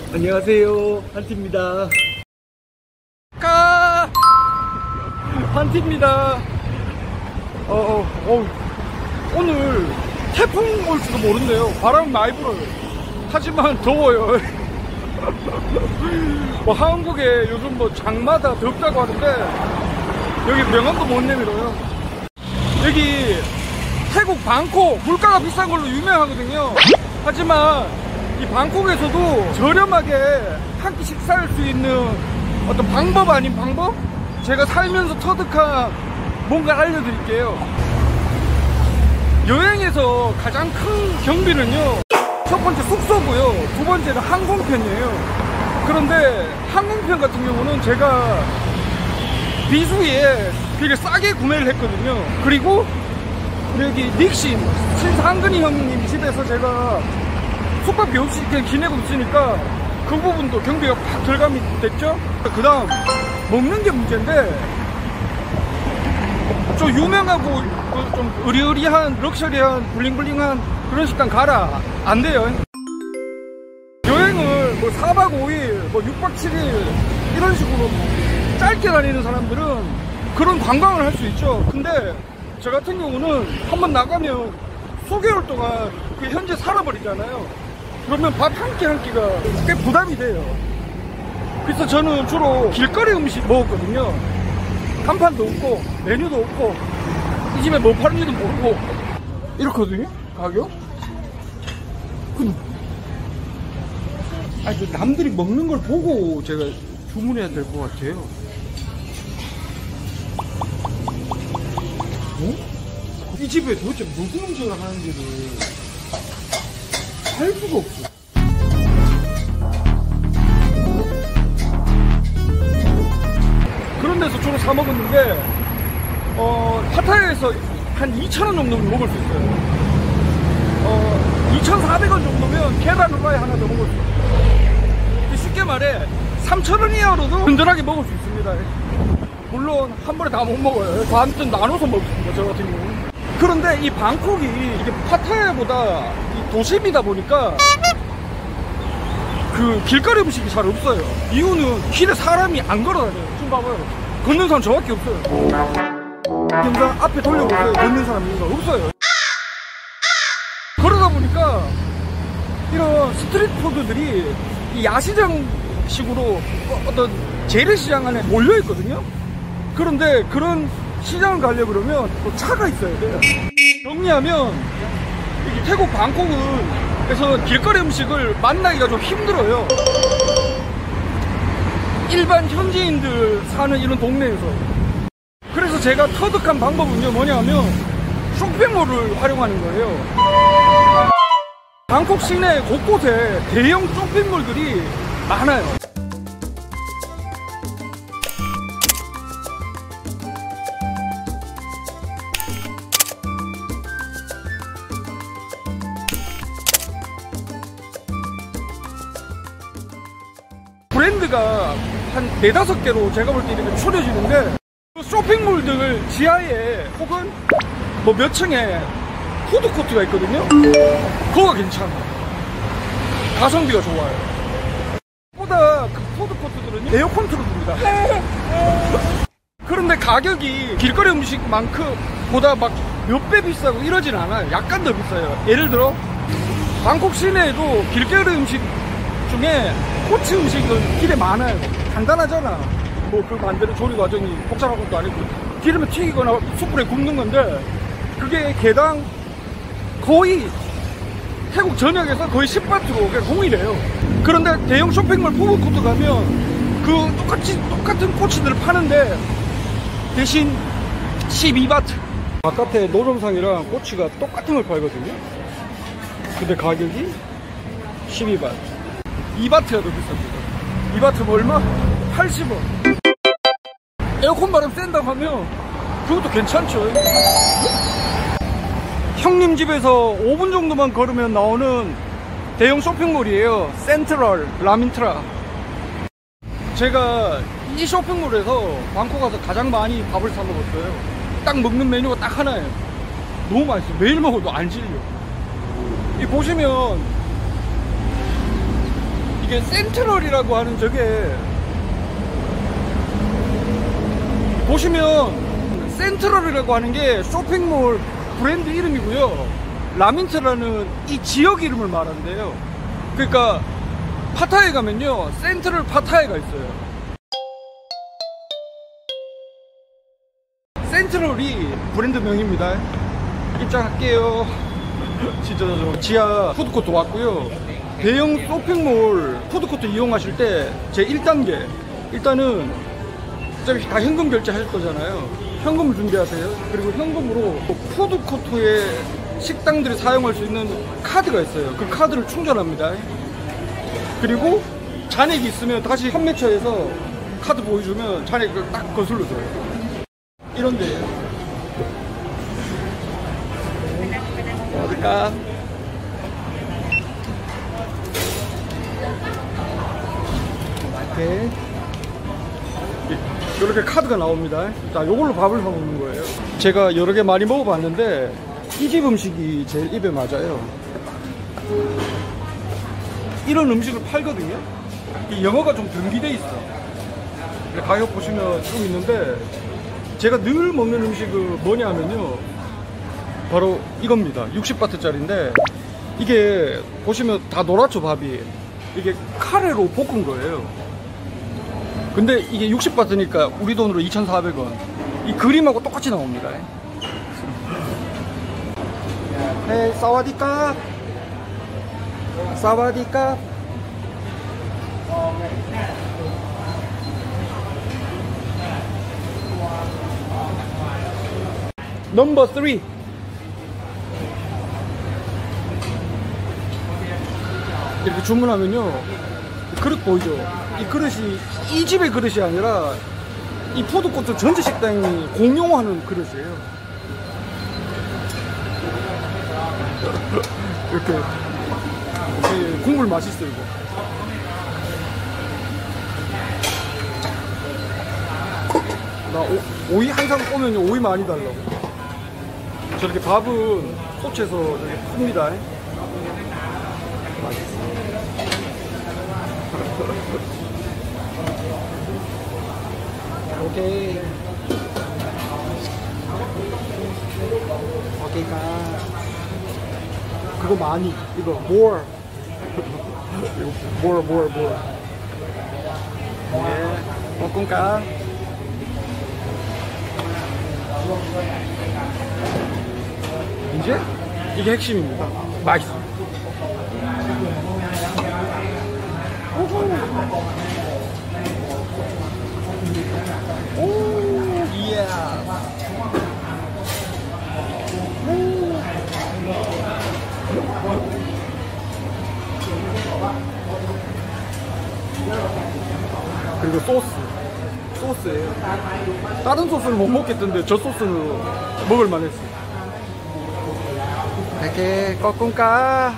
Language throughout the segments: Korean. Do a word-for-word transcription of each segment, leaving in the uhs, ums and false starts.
안녕하세요, 한티입니다. 까 한티입니다. 어, 어, 어, 오늘 태풍 올지도 모른대요. 바람 많이 불어요. 하지만 더워요. 뭐 한국에 요즘 뭐 장마다 덥다고 하는데 여기 명함도 못 내밀어요. 여기 태국 방콕 물가가 비싼 걸로 유명하거든요. 하지만 이 방콕에서도 저렴하게 한 끼 식사할 수 있는 어떤 방법 아닌 방법? 제가 살면서 터득한 뭔가 알려드릴게요. 여행에서 가장 큰 경비는요, 첫 번째 숙소고요, 두 번째는 항공편이에요. 그런데 항공편 같은 경우는 제가 비수기에 되게 싸게 구매를 했거든요. 그리고 여기 닉신 신상근이 형님 집에서 제가 숙박비 없이 그냥 지내고 있으니까 그 부분도 경비가 팍 절감이 됐죠. 그 다음 먹는 게 문제인데, 좀 유명하고 좀 의리의리한 럭셔리한 블링블링한 그런 식당 가라 안 돼요. 여행을 뭐 사 박 오 일 뭐 육 박 칠 일 이런 식으로 짧게 다니는 사람들은 그런 관광을 할 수 있죠. 근데 저 같은 경우는 한번 나가면 수개월 동안 그 현재 살아버리잖아요. 그러면 밥 한 끼 한 끼가 꽤 부담이 돼요. 그래서 저는 주로 길거리 음식 먹었거든요. 간판도 없고 메뉴도 없고 이 집에 뭐 파는지도 모르고 이렇거든요, 가격? 근데 아니, 남들이 먹는 걸 보고 제가 주문해야 될 것 같아요. 어? 이 집에 도대체 무슨 음식을 하는지를 알 수가 없어. 그런 데서 주로 사 먹었는데, 어, 파타야에서 한 이천 원 정도는 먹을 수 있어요. 어, 이천사백 원 정도면 계란 후라이 하나 더 먹을 수 있어요. 쉽게 말해 삼천 원 이하로도 든든하게 먹을 수 있습니다. 물론 한 번에 다 못 먹어요. 반쯤 나눠서 먹습니다, 저 같은 경우는. 그런데 이 방콕이 이게 파타야보다 이 도심이다 보니까 그 길거리 음식이 잘 없어요. 이유는 길에 사람이 안 걸어다녀요. 지금 봐봐요, 걷는 사람 저밖에 없어요. 영상 앞에 돌려보세요. 걷는 사람 있는가? 없어요. 그러다 보니까 이런 스트리트 푸드들이 이 야시장식으로 어떤 재래시장 안에 몰려있거든요. 그런데 그런 시장을 가려고 그러면 또 차가 있어야 돼요. 정리하면 여기 태국 방콕은 그래서 길거리 음식을 만나기가 좀 힘들어요. 일반 현지인들 사는 이런 동네에서. 그래서 제가 터득한 방법은요, 뭐냐면 쇼핑몰을 활용하는 거예요. 방콕 시내 곳곳에 대형 쇼핑몰들이 많아요. 브랜드가 한 네다섯 개로 제가 볼 때 이렇게 추려지는데, 쇼핑몰들 지하에 혹은 뭐 몇 층에 푸드코트가 있거든요. 그거가 괜찮아요. 가성비가 좋아요. 보다 그 푸드코트들은 에어컨 틀어줍니다. 그런데 가격이 길거리 음식만큼 보다 막 몇 배 비싸고 이러진 않아요. 약간 더 비싸요. 예를 들어 방콕 시내에도 길거리 음식 중에 코치 음식은 길에 많아요. 간단하잖아. 뭐 그 반대로 조리 과정이 복잡한 것도 아니고 기름에 튀기거나 숯불에 굽는 건데, 그게 개당 거의 태국 전역에서 거의 십 바트로 그냥 동일해요. 그런데 대형 쇼핑몰 푸드코트 가면 그 똑같이 똑같은 꼬치들을 파는데 대신 십이 바트. 바깥에 노점상이랑 꼬치가 똑같은 걸 팔거든요. 근데 가격이 십이 바트. 이 바트가 더 비쌉니다. 이 바트면 얼마? 팔십 원. 에어컨 바람 쐰다고 하면 그것도 괜찮죠. 형님 집에서 오 분 정도만 걸으면 나오는 대형 쇼핑몰이에요. 센트럴 라민트라. 제가 이 쇼핑몰에서 방콕 가서 가장 많이 밥을 사 먹었어요. 딱 먹는 메뉴가 딱 하나예요. 너무 맛있어요. 매일 먹어도 안 질려. 이 보시면 이게 센트럴이라고 하는 저게 보시면 센트럴이라고 하는 게 쇼핑몰 브랜드 이름이고요. 라민트라는 이 지역 이름을 말하는데요. 그러니까 파타야에 가면요, 센트럴 파타야가 있어요. 센트럴이 브랜드명입니다. 입장할게요. 진짜 저 지하 푸드코트 왔고요. 대형 쇼핑몰 푸드코트 이용하실 때 제 일 단계, 일단은 어차피 다 현금 결제하실 거잖아요. 현금을 준비하세요. 그리고 현금으로 푸드코트에 식당들이 사용할 수 있는 카드가 있어요. 그 카드를 충전합니다. 그리고 잔액이 있으면 다시 판매처에서 카드 보여주면 잔액을 딱 거슬러줘요. 이런데 어딜까? 이렇게 이렇게 카드가 나옵니다. 자, 요걸로 밥을 사 먹는 거예요. 제가 여러 개 많이 먹어봤는데 이 집 음식이 제일 입에 맞아요. 이런 음식을 팔거든요. 이 영어가 좀 등기돼 있어. 가격 보시면 좀 있는데 제가 늘 먹는 음식은 뭐냐 하면요, 바로 이겁니다. 육십 바트짜리인데 이게 보시면 다 노랗죠, 밥이. 이게 카레로 볶은 거예요. 근데 이게 육십 바트니까 우리 돈으로 이천사백 원. 이 그림하고 똑같이 나옵니다. 네, 사와디캅. 사와디캅. 넘버 쓰리. 이렇게 주문하면요, 그릇 보이죠? 이 그릇이 이 집의 그릇이 아니라 이 푸드코트 전체 식당이 공용하는 그릇이에요. 이렇게, 이렇게 국물 맛있어요. 이거 나 오, 오이 항상 오면 오이 많이 달라고. 저렇게 밥은 소치에서 이렇게 풉니다. 맛있어. 오케이. 오케이, 가. 그거 많이. 이거, more. more, more, more. 네. 볶음가. 이제 이게 핵심입니다. 맛있어. 오, 이야. 그리고 소스. 소스예요. 다른 소스는 못 먹겠던데 저 소스는 먹을만 했어요. 이렇게 꺾음까.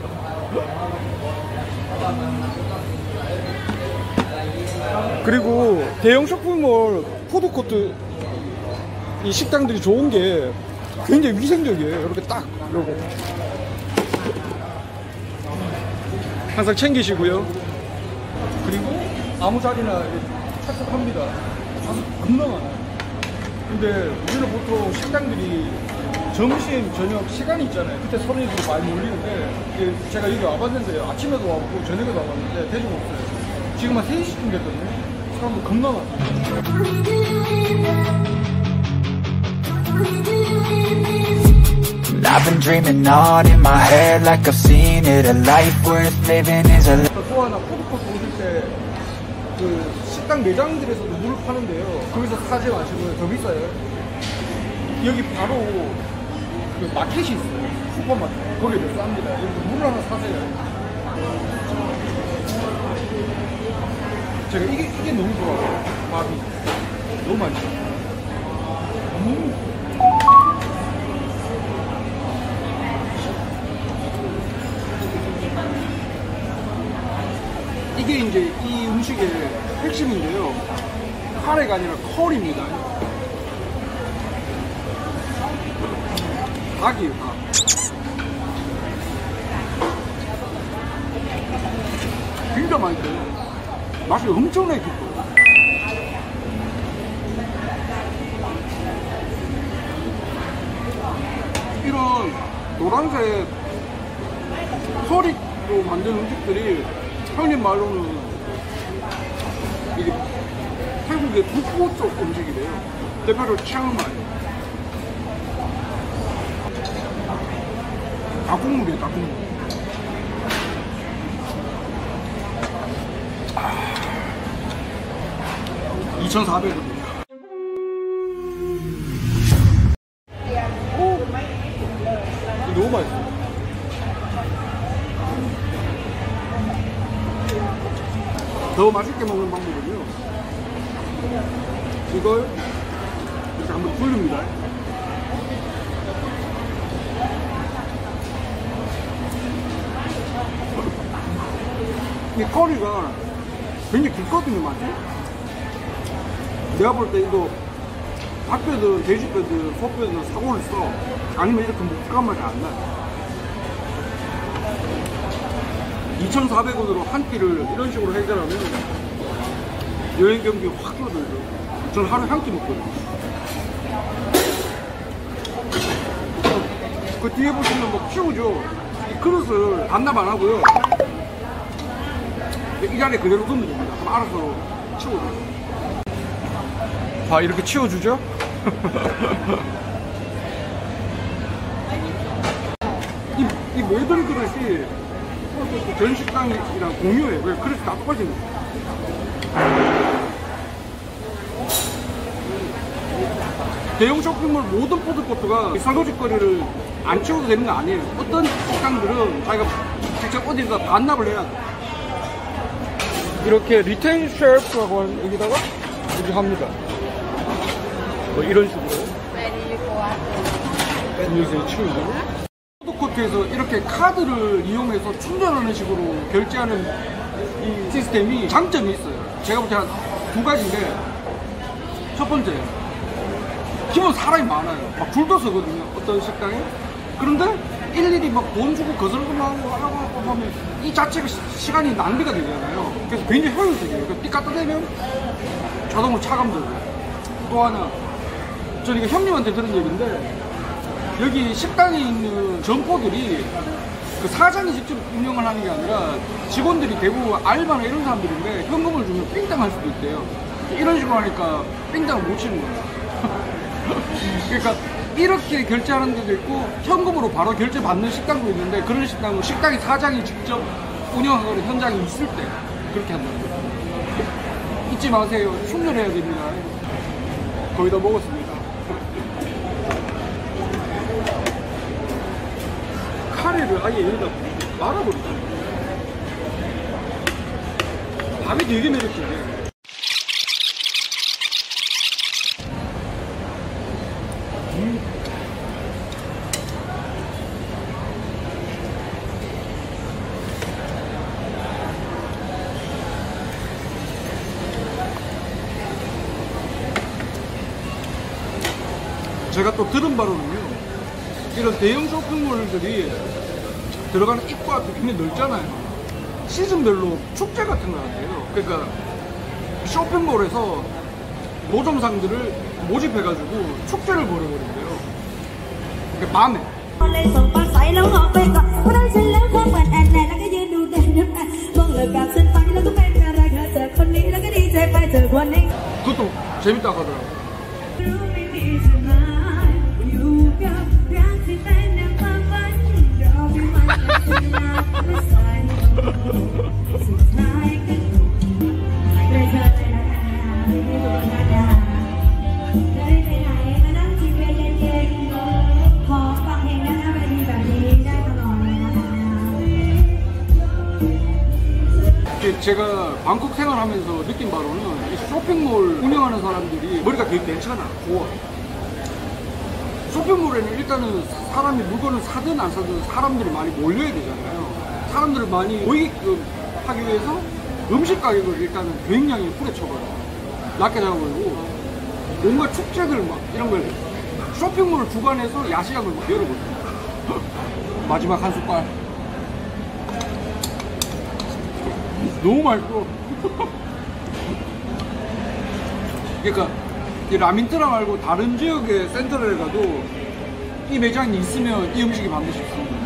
그리고 대형 쇼핑몰 푸드코트 이 식당들이 좋은 게 굉장히 위생적이에요. 이렇게 딱 요거 항상 챙기시고요. 그리고 아무 자리나 착석합니다. 겁나 많아요. 근데 우리는 보통 식당들이 점심, 저녁 시간이 있잖아요. 그때 손님들이 많이 몰리는데 제가 여기 와봤는데 아침에도 와봤고 저녁에도 와봤는데 대중 없어요. 지금 한 세 시쯤 됐거든요. 사람들 겁나 많아요. I've been dreaming on in my head like I've seen it. A life worth living is a 또 하나 푸드코트 오실 때 그 식당 매장들에서도 물을 파는데요. 거기서 사지 마시고요. 더 비싸요. 여기 바로 그 마켓이 있어요. 슈퍼마켓. 거기에 더 쌉니다. 여기 물 하나 사세요. 제가 이게, 이게 너무 좋아요. 밥이. 너무 맛있어요. 음. 이게 이제 이 음식의 핵심인데요. 카레가 아니라 컬입니다. 닭이에요, 닭. 굉장히 진짜 맛있어요. 맛이 엄청나게 깊어요. 이런 노란색 서리로 만든 음식들이 형님 말로는 이게 태국의 북부 쪽 음식이래요. 대표로 치앙마이. 닭국물이에요, 닭국물. 아, 이천사백 원입니다. 오! 이거 너무 맛있어. 더 맛있게 먹는 방법은요, 이걸 이렇게 한번 불립니다. 이 커리가 굉장히 깊거든요, 맛이. 내가 볼 때 이거 닭뼈든 돼지뼈든 소뼈든 사고를 써. 아니면 이렇게 묵직한 맛이 안 나요. 이천사백 원으로 한 끼를 이런 식으로 해결하면 여행 경비 확 줄어들죠. 저는 하루에 한 끼 먹거든요. 그 뒤에 보시면 뭐 치우죠. 이 그릇을 반납 안 하고요, 이 자리에 그대로 두면 됩니다. 그럼 알아서 치워줘요. 아, 이렇게 치워주죠? 이, 이 모든 그릇이 전 식당이랑 공유해요. 그래서 그릇이 다 똑같은 거예요. 대형 쇼핑몰 모든 푸드코트가 설거지거리를 안 치워도 되는 거 아니에요. 어떤 식당들은 자기가 직접 어디서 반납을 해야 돼. 이렇게 리테일 쉘프라고 하는 여기다가 이렇게 합니다. 뭐 이런 식으로 여기서 치우고, 푸드코트에서 이렇게 카드를 이용해서 충전하는 식으로 결제하는 이 시스템이 장점이 있어요. 제가 볼 때 한 두 가지인데, 첫 번째, 기본 사람이 많아요. 막 줄도 서거든요, 어떤 식당에. 그런데 일일이 막 돈 주고 거슬러하고 하고 하면 이 자체가 시, 시간이 낭비가 되잖아요. 그래서 굉장히 효율적이에요. 띠 갖다 대면 자동으로 차감되고. 또 하나, 저는 이거 형님한테 들은 얘기인데, 여기 식당에 있는 점포들이 그 사장이 직접 운영을 하는 게 아니라 직원들이 대부분 알바나 이런 사람들인데, 현금을 주면 삥땅 할 수도 있대요. 이런 식으로 하니까 삥땅을 못 치는 거예요. 그러니까 이렇게 결제하는 데도 있고 현금으로 바로 결제 받는 식당도 있는데, 그런 식당은 식당의 사장이 직접 운영하거나 현장에 있을 때 그렇게 한다는 거예요. 잊지 마세요. 충전해야 됩니다. 거의 다 먹었습니다. 카레를 아예 여기다 말아버리죠. 밥이 되게 매력적이에요. 음. 제가 또 들은 바로는요, 이런 대형 쇼핑몰들이 들어가는 입구 앞이 굉장히 넓잖아요. 시즌별로 축제 같은 거 같아요. 그러니까 쇼핑몰에서 노점상들을 모집해가지고 축제를 벌여버린대요. 그러니까 밤에. 그것도 재밌다고 하더라고요. 제가 방콕 생활하면서 느낀 바로는 이 쇼핑몰 운영하는 사람들이 머리가 되게 괜찮아. 좋아. 쇼핑몰에는 일단은 사람이 물건을 사든 안 사든 사람들이 많이 몰려야 되잖아요. 사람들을 많이 모이게끔 하기 위해서 음식 가격을 일단은 굉장히 후려쳐버려요. 낮게 잡아버리고 뭔가 축제들 막 이런 걸 쇼핑몰을 주관해서 야시장을 막 열어버려요. 마지막 한 숟갈. 너무 맛있어. 그러니까 이 라민트라 말고 다른 지역의 센터를 가도 이 매장이 있으면 이 음식이 반드시 있습니다.